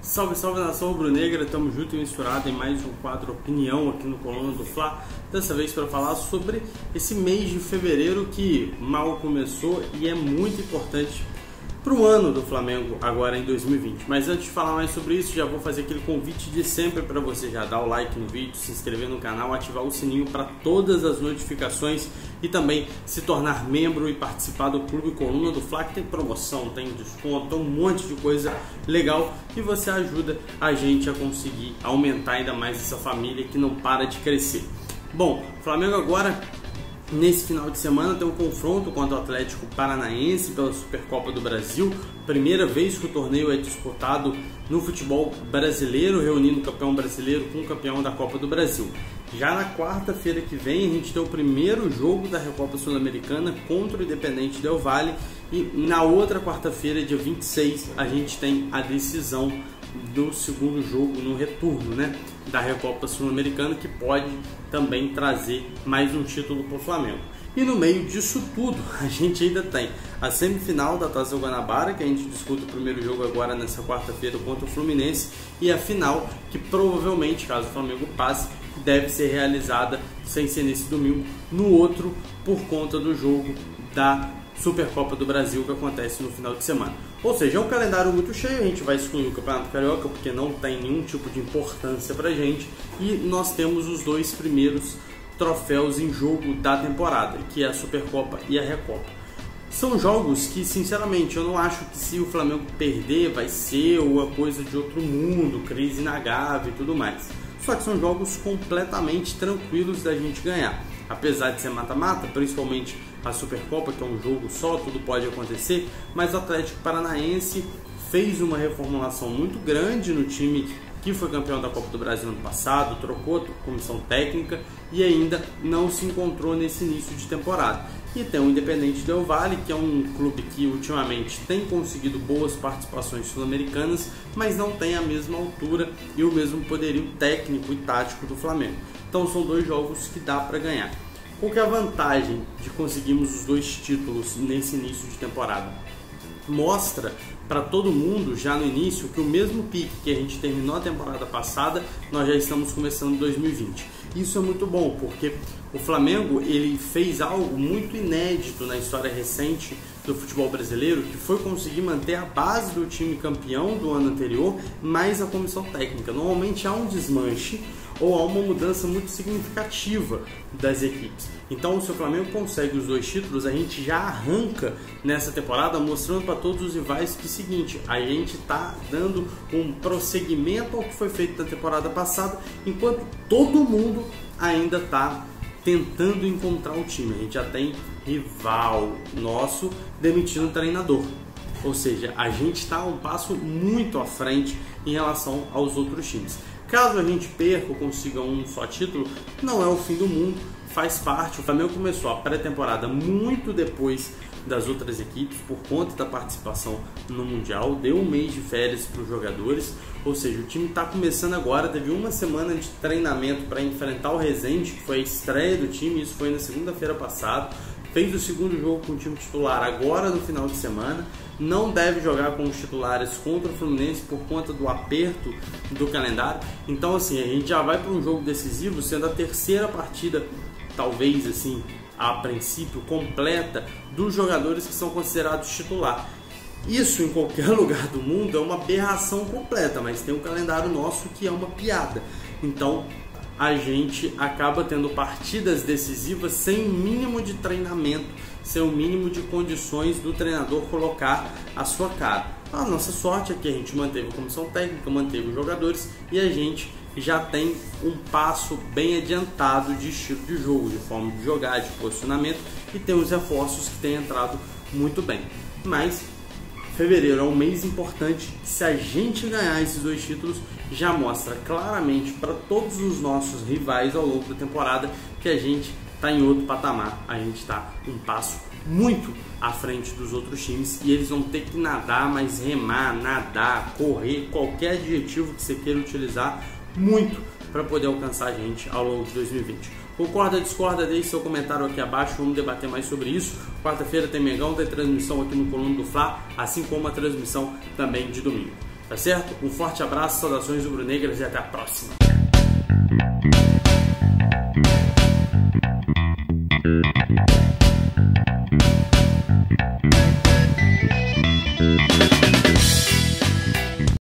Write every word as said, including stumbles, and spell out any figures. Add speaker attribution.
Speaker 1: Salve, salve nação rubro-negra, estamos juntos e misturados em mais um quadro Opinião aqui no Coluna do Fla. Dessa vez para falar sobre esse mês de fevereiro que mal começou e é muito importante para o ano do Flamengo agora em dois mil e vinte. Mas antes de falar mais sobre isso, já vou fazer aquele convite de sempre para você já dar o like no vídeo, se inscrever no canal, ativar o sininho para todas as notificações e também se tornar membro e participar do Clube Coluna do Fla, que tem promoção, tem desconto, um monte de coisa legal e você ajuda a gente a conseguir aumentar ainda mais essa família que não para de crescer. Bom, o Flamengo agora, nesse final de semana, tem um confronto contra o Atlético Paranaense pela Supercopa do Brasil. Primeira vez que o torneio é disputado no futebol brasileiro, reunindo o campeão brasileiro com o campeão da Copa do Brasil. Já na quarta-feira que vem, a gente tem o primeiro jogo da Recopa Sul-Americana contra o Independente Del Valle. E na outra quarta-feira, dia vinte e seis, a gente tem a decisão do segundo jogo no retorno, né, da Recopa Sul-Americana, que pode também trazer mais um título para o Flamengo. E no meio disso tudo, a gente ainda tem a semifinal da Taça Guanabara, que a gente discute o primeiro jogo agora nessa quarta-feira contra o Fluminense, e a final, que provavelmente, caso o Flamengo passe, deve ser realizada sem ser nesse domingo, no outro, por conta do jogo da Supercopa do Brasil que acontece no final de semana. Ou seja, é um calendário muito cheio, a gente vai excluir o Campeonato Carioca porque não tem nenhum tipo de importância pra gente, e nós temos os dois primeiros troféus em jogo da temporada, que é a Supercopa e a Recopa. São jogos que, sinceramente, eu não acho que se o Flamengo perder vai ser uma coisa de outro mundo, crise na Gávea e tudo mais. Só que são jogos completamente tranquilos da gente ganhar. Apesar de ser mata-mata, principalmente a Supercopa, que é um jogo só, tudo pode acontecer, mas o Atlético Paranaense fez uma reformulação muito grande no time que foi campeão da Copa do Brasil no ano passado, trocou a comissão técnica e ainda não se encontrou nesse início de temporada. E tem o Independente Del Valle, que é um clube que ultimamente tem conseguido boas participações sul-americanas, mas não tem a mesma altura e o mesmo poderio técnico e tático do Flamengo. Então são dois jogos que dá para ganhar. Qual que é a vantagem de conseguirmos os dois títulos nesse início de temporada? Mostra para todo mundo já no início que o mesmo pique que a gente terminou a temporada passada, nós já estamos começando dois mil e vinte. Isso é muito bom, porque o Flamengo ele fez algo muito inédito na história recente do futebol brasileiro, que foi conseguir manter a base do time campeão do ano anterior, mais a comissão técnica. Normalmente há um desmanche ou há uma mudança muito significativa das equipes. Então, se o Flamengo consegue os dois títulos, a gente já arranca nessa temporada mostrando para todos os rivais que é o seguinte, a gente está dando um prosseguimento ao que foi feito na temporada passada, enquanto todo mundo ainda está tentando encontrar o time. A gente já tem rival nosso demitindo o treinador. Ou seja, a gente está um passo muito à frente em relação aos outros times. Caso a gente perca ou consiga um só título, não é o fim do mundo, faz parte. O Flamengo começou a pré-temporada muito depois das outras equipes por conta da participação no Mundial, deu um mês de férias para os jogadores, ou seja, o time está começando agora, teve uma semana de treinamento para enfrentar o Resende, que foi a estreia do time, isso foi na segunda-feira passada, fez o segundo jogo com o time titular agora no final de semana, não deve jogar com os titulares contra o Fluminense por conta do aperto do calendário. Então assim, a gente já vai para um jogo decisivo, sendo a terceira partida, talvez assim, a princípio completa, dos jogadores que são considerados titular. Isso em qualquer lugar do mundo é uma aberração completa, mas tem um calendário nosso que é uma piada. Então a gente acaba tendo partidas decisivas sem o mínimo de treinamento, sem o mínimo de condições do treinador colocar a sua cara. A nossa sorte é que a gente manteve a comissão técnica, manteve os jogadores e a gente já tem um passo bem adiantado de estilo de jogo, de forma de jogar, de posicionamento, e tem os reforços que têm entrado muito bem. Mas fevereiro é um mês importante, se a gente ganhar esses dois títulos, já mostra claramente para todos os nossos rivais ao longo da temporada que a gente está em outro patamar, a gente está um passo muito à frente dos outros times e eles vão ter que nadar, mas remar, nadar, correr, qualquer adjetivo que você queira utilizar, muito para poder alcançar a gente ao longo de dois mil e vinte. Concorda, discorda? Deixe seu comentário aqui abaixo, vamos debater mais sobre isso. Quarta-feira tem Mengão, tem transmissão aqui no Coluna do Fla, assim como a transmissão também de domingo. tá certo? Um forte abraço, saudações rubro-negras e até a próxima.